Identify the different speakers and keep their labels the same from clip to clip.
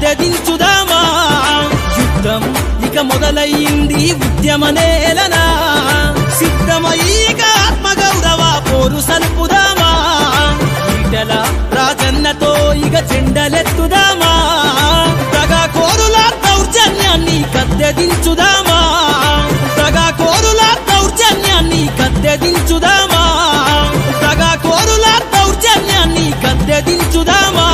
Speaker 1: గద్దెదించుదామా యుద్ధం ఇక మొదలయ్యింది ఉద్యమనేలనా సిద్ధమయ్యిక ఆత్మగౌరవ పోరు సలుపుదామా ఈటెల రాజన్నతో ఇక జెండలెత్తుదామా దగా కోరుల దౌర్జన్యాన్ని గద్దెదించుదామా దగా కోరుల దౌర్జన్యాన్ని గద్దెదించుదామా దగా కోరుల దౌర్జన్యాన్ని గద్దెదించుదామా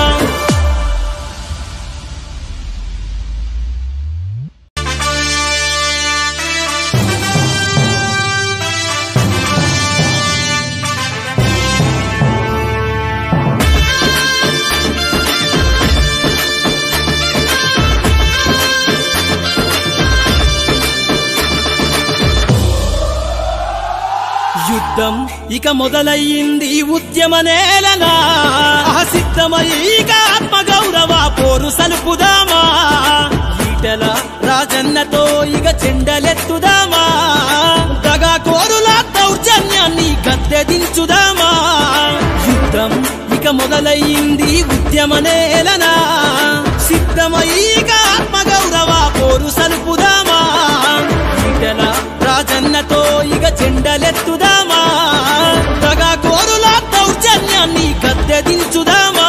Speaker 1: యుద్ధం ఇక మొదలయ్యింది ఉద్యమనేలనా సిద్ధమయ్యిక ఆత్మగౌరవ పోరు సలుపుదామా ఈటెల రాజన్నతో ఇక జెండలెత్తుదామా దగా కోరుల దౌర్జన్యాన్ని గద్దెదించుదామా యుద్ధం ఇక మొదలయ్యింది ఉద్యమనేలనా సిద్ధమయ్యిక ఆత్మగౌరవ పోరు సలుపుదామా ఈటెల రాజన్నతో ఇక జెండలెత్తుదామా దగా కోరుల దౌర్జన్యాన్ని గద్దెదించుదామా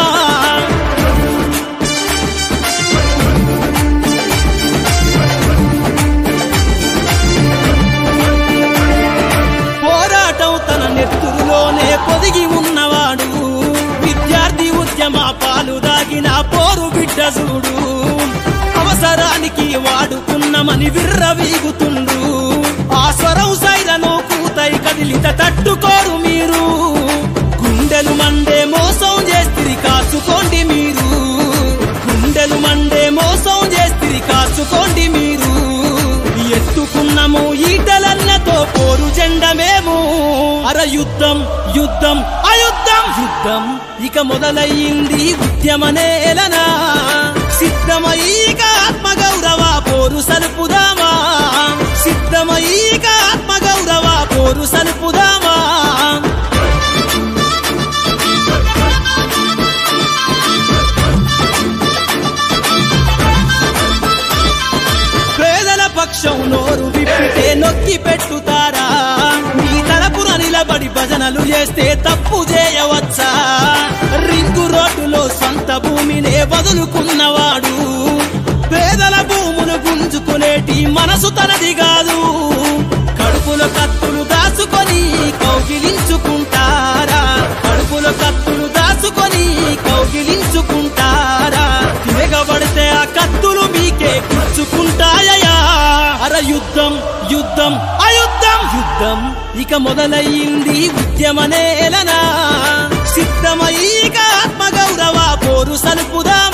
Speaker 1: పోరాటం తన నెత్తురులోనే పొదిగి ఉన్నవాడు విద్యార్థి ఉద్యమ పాలు దాగిన పోరు బిడ్డ చూడు అవసరానికి వాడుకున్నమని విర్రవీగుతుండ్రు ఆ స్వరం సైలను కూతై కదిలిత తట్టుకోరు మీరు గుండెలు మండే మోసం చేస్తిరి కాసుకోండి మీరు గుండెలు మండే మోసం చేస్తిరి కాసుకోండి మీరు ఎత్తుకున్నాము ఈటలన్నతో పోరు జెండమేము అర యుద్ధం యుద్ధం అయుద్ధం యుద్ధం ఇక మొదలయ్యింది ఉద్యమనేలనా సిద్ధమయ్యిక ఆత్మగౌరవ పోరు సలుపుదామా సిద్ధమయ్యిక ఆత్మగౌరవ పోరు సలుపుదామా పేదల పక్షం నోరు విప్పితే నొక్కి పెట్టుతారా మీ తరపున నిలబడి భజనలు చేస్తే తప్పు చేయవచ్చా రింగు రోడ్డులో సొంత భూమినే వదులుకున్నవాడు పేదల భూములు గుంజుకునేటి మనసు తనది కాదు కడుపులో కత్తులు దాచుకొని కౌగిలించుకుంటారా కడుపులో కత్తులు దాచుకొని కౌగిలించుకుంటారా తిరగబడితే ఆ కత్తులు మీకే గుచ్చుకుంటాయా అర యుద్ధం యుద్ధం అయుద్ధం యుద్ధం ఇక మొదలయ్యింది ఉద్యమనేలనా సిద్ధమయ్యిక ఆత్మగౌరవ పోరు సలుపుదా